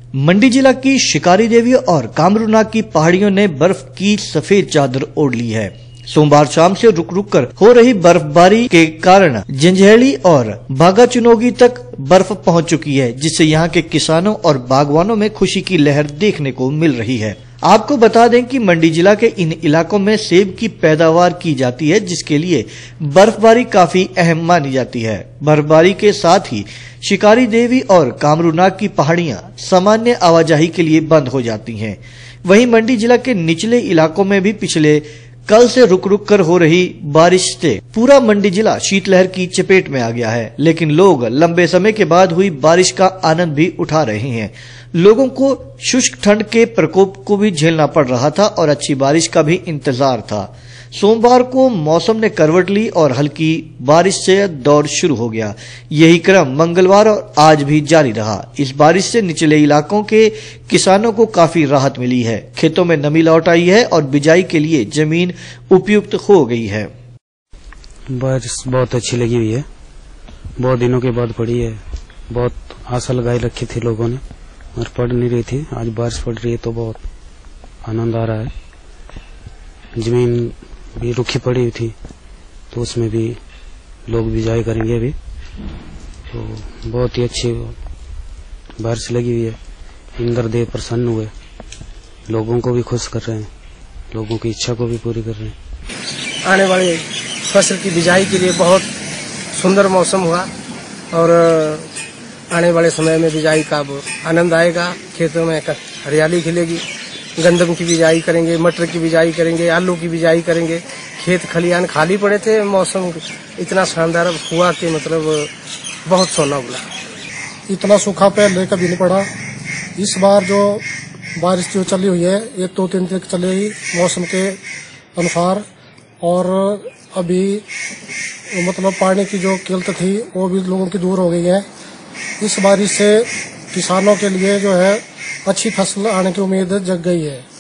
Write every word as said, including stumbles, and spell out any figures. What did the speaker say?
मंडी जिला की शिकारी देवी और कामरूनाग की पहाड़ियों ने बर्फ की सफेद चादर ओढ़ ली है। सोमवार शाम से रुक रुक कर हो रही बर्फबारी के कारण जंजैहली और बाघाचुनोगी तक बर्फ पहुंच चुकी है, जिससे यहां के किसानों और बागवानों में खुशी की लहर देखने को मिल रही है। आपको बता दें कि मंडी जिला के इन इलाकों में सेब की पैदावार की जाती है, जिसके लिए बर्फबारी काफी अहम मानी जाती है। बर्फबारी के साथ ही शिकारी देवी और कामरूनाग की पहाड़ियां सामान्य आवाजाही के लिए बंद हो जाती हैं। वहीं मंडी जिला के निचले इलाकों में भी पिछले कल से रुक रुक कर हो रही बारिश से पूरा मंडी जिला शीतलहर की चपेट में आ गया है, लेकिन लोग लंबे समय के बाद हुई बारिश का आनंद भी उठा रहे हैं। लोगों को शुष्क ठंड के प्रकोप को भी झेलना पड़ रहा था और अच्छी बारिश का भी इंतजार था। सोमवार को मौसम ने करवट ली और हल्की बारिश से दौर शुरू हो गया। यही क्रम मंगलवार और आज भी जारी रहा। इस बारिश से निचले इलाकों के किसानों को काफी राहत मिली है। खेतों में नमी लौट आई है और बिजाई के लिए जमीन उपयुक्त हो गई है। बारिश बहुत अच्छी लगी हुई है, बहुत दिनों के बाद पड़ी है। बहुत आशा लगाई रखी थी लोगों ने और पड़ नहीं रही थी। आज बारिश पड़ रही है तो बहुत आनंद आ रहा है। जमीन भी रुखी पड़ी हुई थी तो उसमें भी लोग बिजाई करेंगे अभी, तो बहुत ही अच्छी बारिश लगी हुई है। इंद्रदेव प्रसन्न हुए, लोगों को भी खुश कर रहे हैं, लोगों की इच्छा को भी पूरी कर रहे हैं। आने वाले फसल की बिजाई के लिए बहुत सुंदर मौसम हुआ और आने वाले समय में बिजाई का आनंद आएगा। खेतों में हरियाली खिलेगी। गंदम की बिजाई करेंगे, मटर की बिजाई करेंगे, आलू की बिजाई करेंगे। खेत खलियान खाली पड़े थे, मौसम इतना शानदार हुआ कि मतलब बहुत सोना बोला। इतना सूखा पहले कभी नहीं पड़ा। इस बार जो बारिश जो चली हुई है एक दो तीन तक चलेगी मौसम के अनुसार, और अभी मतलब पानी की जो किल्लत थी वो भी लोगों की दूर हो गई है। इस बारिश से किसानों के लिए जो है अच्छी फसल आने की उम्मीद जग गई है।